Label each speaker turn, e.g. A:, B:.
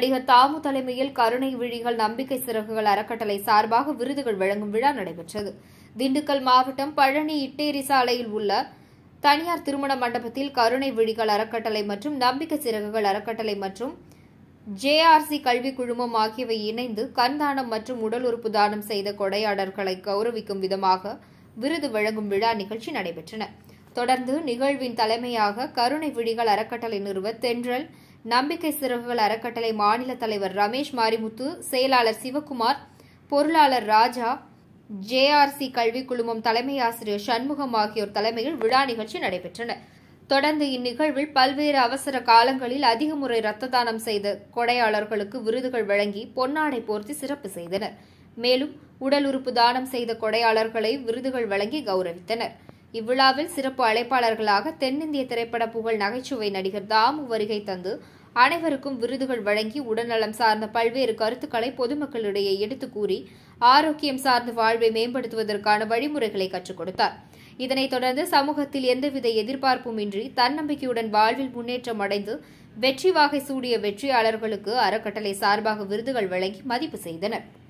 A: நடிகர் தாமு தலைமையில் கருணை விழிகள் நம்பிக்கை சிறகுகள் அறக்கட்டளை சார்பாக விருதுகள் வழங்கும் விழா நடைபெற்றது. திண்டுக்கல் மாவட்டம் பழனி இட்டேரி சாலையில் உள்ள தனியார் திருமண மண்டபத்தில் கருணை விழிகள் அறக்கட்டளை மற்றும் நம்பிக்கை சிறகுகள் அறக்கட்டளை மற்றும் ஜேஆர்சி கல்விக் குழுமம் ஆகியவை இணைந்து கண் தானம் மற்றும் உடல் உறுப்பு தானம் செய்த கொடையாளர்களை கௌரவிக்கும் விதமாக விருது வழங்கும் விழா நிகழ்ச்சி நடைபெற்றன. தொடர்ந்து நிகழ்வின் தலைமையாக கருணை விழிகள் அறக்கட்டளை நிறுவ தென்றல் நம்பிக்கை சிறகுகள் அறக்கட்டளை மாநில தலைவர் ரமேஷ் மாரிமுத்து, செயலாளர் சிவக்குமார், பொருளாளர் ராஜா, ஜேஆர்சி கல்விக் குழுமம் தலைமை ஆசிரியர் சண்முகம் ஆகியோர் தலைமையில் விழா நிகழ்ச்சி நடைபெற்றன. தொடர்ந்து இந்நிகழ்வில் பல்வேறு அவசர காலங்களில் அதிக முறை ரத்த தானம் செய்த கொடையாளர்களுக்கு விருதுகள் வழங்கி பொன்னாடை போர்த்தி சிறப்பு செய்தனர். மேலும் உடல் உறுப்பு தானம் செய்த கொடையாளர்களை விருதுகள் வழங்கி கௌரவித்தனர். இவ்விழாவில் சிறப்பு அழைப்பாளர்களாக தென்னிந்திய திரைப்பட புகழ் நகைச்சுவை நடிகர் தாமு வருகை தந்து அனைவருக்கும் விருதுகள் வழங்கி உடல்நலம் சார்ந்த பல்வேறு கருத்துக்களை பொதுமக்களிடையே எடுத்துக் கூறி ஆரோக்கியம் சார்ந்த வாழ்வை மேம்படுத்துவதற்கான வழிமுறைகளை கற்றுக் கொடுத்தார். இதனைத் தொடர்ந்து சமூகத்தில் எந்தவித எதிர்பார்ப்பும் இன்றி தன்னம்பிக்கையுடன் வாழ்வில் முன்னேற்றம் அடைந்து வெற்றி வாகை சூடிய வெற்றியாளர்களுக்கு அறக்கட்டளை சார்பாக விருதுகள் வழங்கி மதிப்பு செய்தனர்.